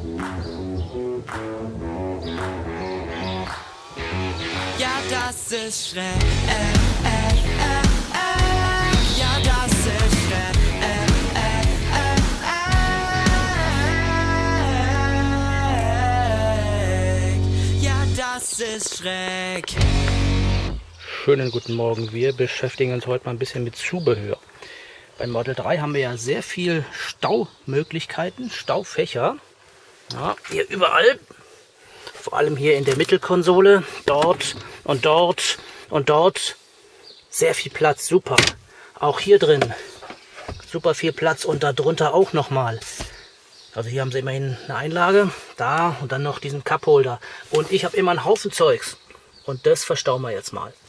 Ja, das ist schräg. Ja, das ist schräg. Ja, das ist schräg. Schönen guten Morgen. Wir beschäftigen uns heute mal ein bisschen mit Zubehör. Beim Model 3 haben wir ja sehr viel Staumöglichkeiten, Staufächer. Ja, hier überall. Vor allem hier in der Mittelkonsole. Dort und dort und dort. Sehr viel Platz, super. Auch hier drin. Super viel Platz und darunter auch nochmal. Also hier haben sie immerhin eine Einlage. Da und dann noch diesen Cupholder. Und ich habe immer einen Haufen Zeugs. Und das verstauen wir jetzt mal.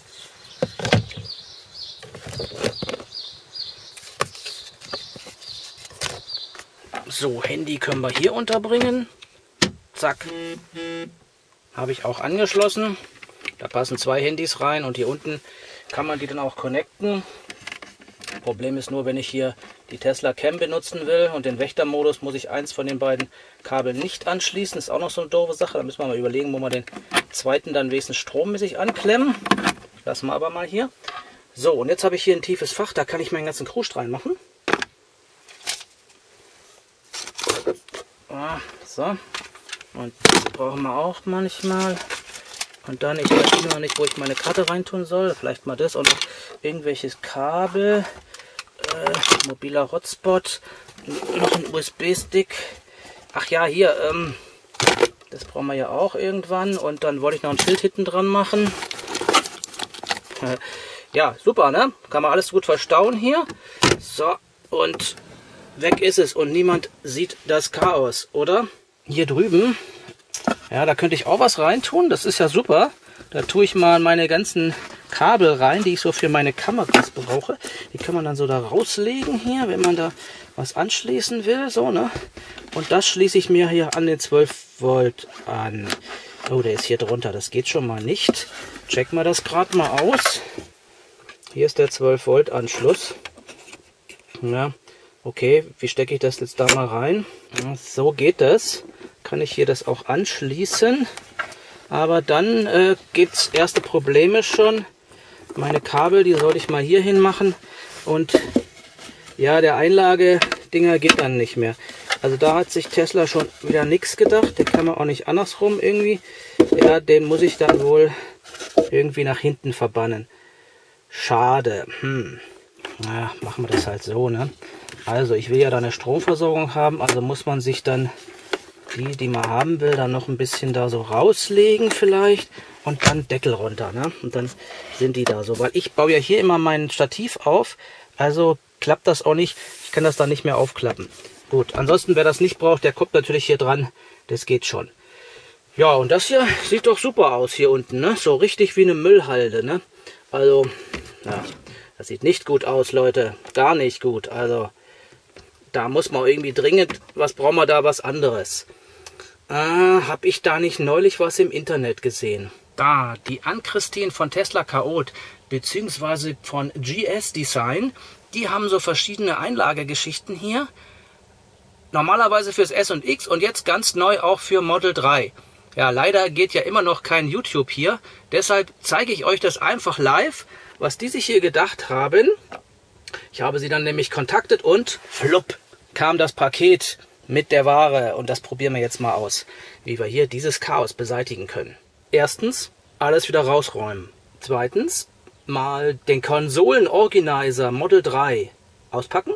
So, Handy können wir hier unterbringen. Zack. Habe ich auch angeschlossen. Da passen 2 Handys rein und hier unten kann man die dann auch connecten. Problem ist nur, wenn ich hier die Tesla Cam benutzen will und den Wächtermodus, muss ich eins von den beiden Kabeln nicht anschließen. Das ist auch noch so eine doofe Sache. Da müssen wir mal überlegen, wo wir den zweiten dann wenigstens strommäßig anklemmen. Lassen wir aber mal hier. So, und jetzt habe ich hier ein tiefes Fach. Da kann ich meinen ganzen Krust reinmachen. So, und das brauchen wir auch manchmal. Und dann, ich weiß immer noch nicht, wo ich meine Karte reintun soll. Vielleicht mal das und noch irgendwelches Kabel. Mobiler Hotspot. Noch ein USB-Stick. Ach ja, hier, das brauchen wir ja auch irgendwann. Und dann wollte ich noch ein Schild hinten dran machen. Ja, super, ne? Kann man alles gut verstauen hier. So, und weg ist es. Und niemand sieht das Chaos, oder? Hier drüben, ja, da könnte ich auch was reintun. Das ist ja super. Da tue ich mal meine ganzen Kabel rein, die ich so für meine Kameras brauche. Die kann man dann so da rauslegen hier, wenn man da was anschließen will. So, ne? Und das schließe ich mir hier an den 12 Volt an. Oh, der ist hier drunter. Das geht schon mal nicht. Checken wir das gerade mal aus. Hier ist der 12 Volt Anschluss. Ja, okay. Wie stecke ich das jetzt da mal rein? Ja, so geht das. Kann ich hier das auch anschließen. Aber dann gibt es erste Probleme schon. Meine Kabel, die sollte ich mal hier hin machen. Und ja, der Einlagedinger geht dann nicht mehr. Also da hat sich Tesla schon wieder nichts gedacht. Den kann man auch nicht andersrum irgendwie. Ja, den muss ich dann wohl irgendwie nach hinten verbannen. Schade. Naja, machen wir das halt so, ne? Also ich will ja da eine Stromversorgung haben. Also muss man sich dann die man haben will, dann noch ein bisschen da so rauslegen vielleicht. Und dann Deckel runter, ne? Und dann sind die da so. Weil ich baue ja hier immer mein Stativ auf. Also klappt das auch nicht. Ich kann das dann nicht mehr aufklappen. Gut, ansonsten, wer das nicht braucht, der kommt natürlich hier dran. Das geht schon. Ja, und das hier sieht doch super aus hier unten, ne? So richtig wie eine Müllhalde, ne? Also, ja, das sieht nicht gut aus, Leute. Gar nicht gut. Also, da muss man irgendwie dringend, was brauchen wir da, was anderes? Habe ich da nicht neulich was im Internet gesehen? Da, die Ann-Christine von Tesla Chaot, beziehungsweise von GS Design, die haben so verschiedene Einlagegeschichten hier. Normalerweise fürs S und X und jetzt ganz neu auch für Model 3. Ja, leider geht ja immer noch kein YouTube hier. Deshalb zeige ich euch das einfach live, was die sich hier gedacht haben. Ich habe sie dann nämlich kontaktet und flupp kam das Paket mit der Ware. Und das probieren wir jetzt mal aus, wie wir hier dieses Chaos beseitigen können. Erstens, alles wieder rausräumen. Zweitens, mal den Konsolen-Organizer Model 3 auspacken.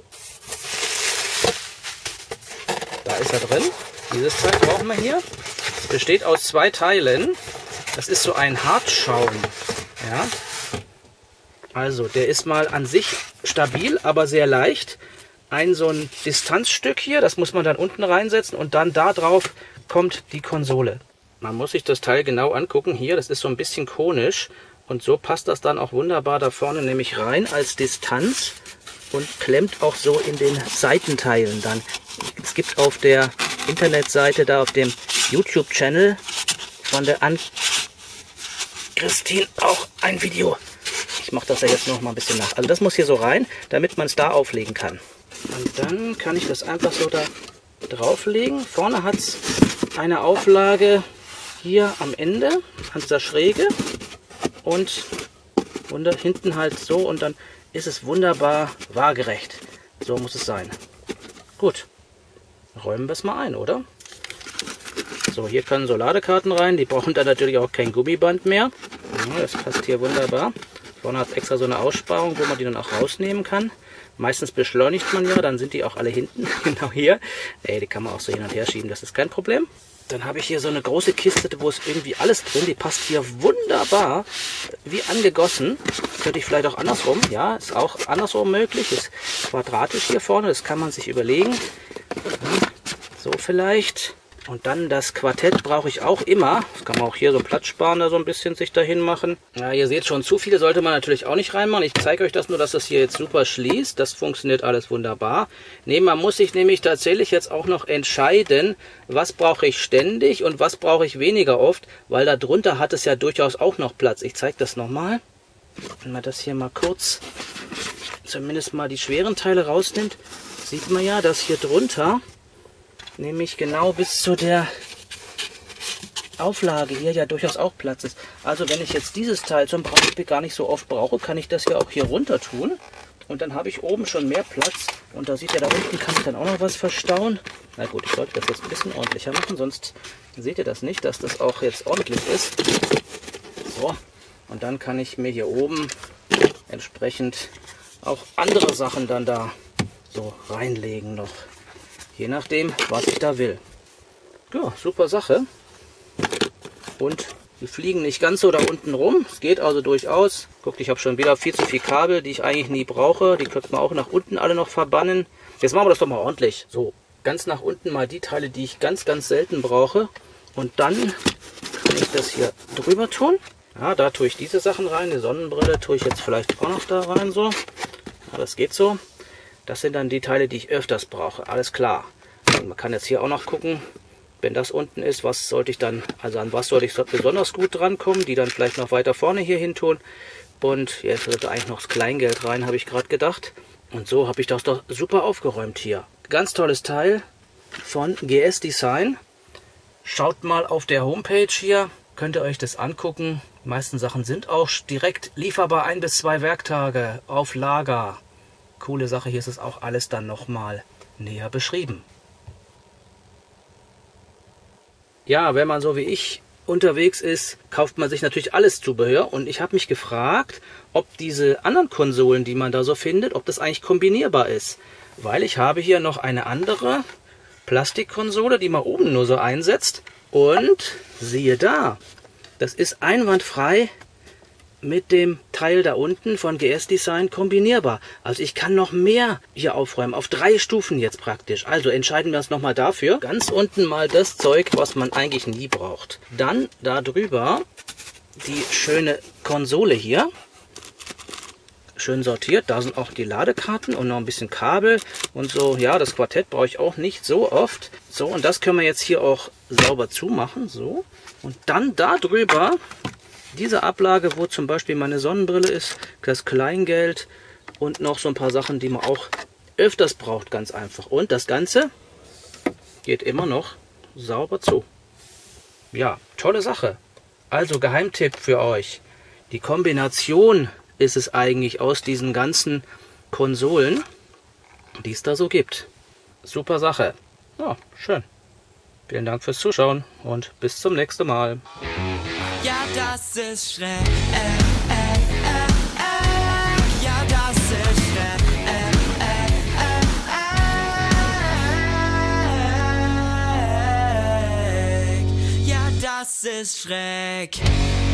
Da ist er drin. Dieses Teil brauchen wir hier. Es besteht aus 2 Teilen. Das ist so ein Hartschaum. Ja. Also, der ist mal an sich stabil, aber sehr leicht. So ein Distanzstück hier, das muss man dann unten reinsetzen und dann da drauf kommt die Konsole. Man muss sich das Teil genau angucken. Hier, das ist so ein bisschen konisch und so passt das dann auch wunderbar da vorne nämlich rein als Distanz und klemmt auch so in den Seitenteilen dann. Es gibt auf der Internetseite, da auf dem YouTube-Channel von der Ann-Christine auch ein Video. Ich mache das ja jetzt noch mal ein bisschen nach. Also das muss hier so rein, damit man es da auflegen kann. Und dann kann ich das einfach so da drauflegen. Vorne hat es eine Auflage hier am Ende, an dieser Schräge und hinten halt so und dann ist es wunderbar waagerecht. So muss es sein. Gut, räumen wir es mal ein, oder? So, hier können so Ladekarten rein. Die brauchen dann natürlich auch kein Gummiband mehr. Ja, das passt hier wunderbar. Vorne hat es extra so eine Aussparung, wo man die dann auch rausnehmen kann. Meistens beschleunigt man ja, dann sind die auch alle hinten. Genau hier. Die kann man auch so hin und her schieben, das ist kein Problem. Dann habe ich hier so eine große Kiste, wo ist irgendwie alles drin. Die passt hier wunderbar, wie angegossen. Könnte ich vielleicht auch andersrum. Ja, ist auch andersrum möglich. Ist quadratisch hier vorne, das kann man sich überlegen. So vielleicht. Und dann das Quartett brauche ich auch immer. Das kann man auch hier so platzsparender so ein bisschen sich dahin machen. Ja, ihr seht schon, zu viele sollte man natürlich auch nicht reinmachen. Ich zeige euch das nur, dass das hier jetzt super schließt. Das funktioniert alles wunderbar. Nee, man muss sich nämlich tatsächlich jetzt auch noch entscheiden, was brauche ich ständig und was brauche ich weniger oft, weil da drunter hat es ja durchaus auch noch Platz. Ich zeige das nochmal. Wenn man das hier mal kurz, zumindest mal die schweren Teile rausnimmt, sieht man ja, dass hier drunter nämlich genau bis zu der Auflage hier ja durchaus auch Platz ist. Also wenn ich jetzt dieses Teil zum Beispiel gar nicht so oft brauche, kann ich das ja auch hier runter tun. Und dann habe ich oben schon mehr Platz. Und da sieht ihr, da unten kann ich dann auch noch was verstauen. Na gut, ich sollte das jetzt ein bisschen ordentlicher machen, sonst seht ihr das nicht, dass das auch jetzt ordentlich ist. So, und dann kann ich mir hier oben entsprechend auch andere Sachen dann da so reinlegen noch. Je nachdem, was ich da will. Ja, super Sache. Und die fliegen nicht ganz so da unten rum. Es geht also durchaus. Guckt, ich habe schon wieder viel zu viel Kabel, die ich eigentlich nie brauche. Die könnte man auch nach unten alle noch verbannen. Jetzt machen wir das doch mal ordentlich. So, ganz nach unten mal die Teile, die ich ganz, ganz selten brauche. Und dann kann ich das hier drüber tun. Ja, da tue ich diese Sachen rein. Die Sonnenbrille tue ich jetzt vielleicht auch noch da rein. So. Ja, das geht so. Das sind dann die Teile, die ich öfters brauche. Alles klar. Und man kann jetzt hier auch noch gucken, wenn das unten ist, was sollte ich dann, also an was sollte ich besonders gut drankommen, die dann vielleicht noch weiter vorne hier hin tun. Und jetzt sollte eigentlich noch das Kleingeld rein, habe ich gerade gedacht. Und so habe ich das doch super aufgeräumt hier. Ganz tolles Teil von GS Design. Schaut mal auf der Homepage hier, könnt ihr euch das angucken. Die meisten Sachen sind auch direkt lieferbar, 1 bis 2 Werktage auf Lager. Coole Sache, hier ist es auch alles dann nochmal näher beschrieben. Ja, wenn man so wie ich unterwegs ist, kauft man sich natürlich alles Zubehör. Und ich habe mich gefragt, ob diese anderen Konsolen, die man da so findet, ob das eigentlich kombinierbar ist. Weil ich habe hier noch eine andere Plastikkonsole, die man oben nur so einsetzt. Und siehe da, das ist einwandfrei mit dem Teil da unten von GS Design kombinierbar. Also ich kann noch mehr hier aufräumen, auf 3 Stufen jetzt praktisch. Also entscheiden wir uns nochmal dafür. Ganz unten mal das Zeug, was man eigentlich nie braucht. Dann da drüber die schöne Konsole hier. Schön sortiert. Da sind auch die Ladekarten und noch ein bisschen Kabel und so. Ja, das Quartett brauche ich auch nicht so oft. So, und das können wir jetzt hier auch sauber zumachen. So. Und dann da drüber diese Ablage, wo zum Beispiel meine Sonnenbrille ist, das Kleingeld und noch so ein paar Sachen, die man auch öfters braucht, ganz einfach. Und das Ganze geht immer noch sauber zu. Ja, tolle Sache. Also Geheimtipp für euch. Die Kombination ist es eigentlich aus diesen ganzen Konsolen, die es da so gibt. Super Sache. Ja, schön. Vielen Dank fürs Zuschauen und bis zum nächsten Mal. Ja, das ist schräg. Ja, das ist schräg. Ja, das ist schräg.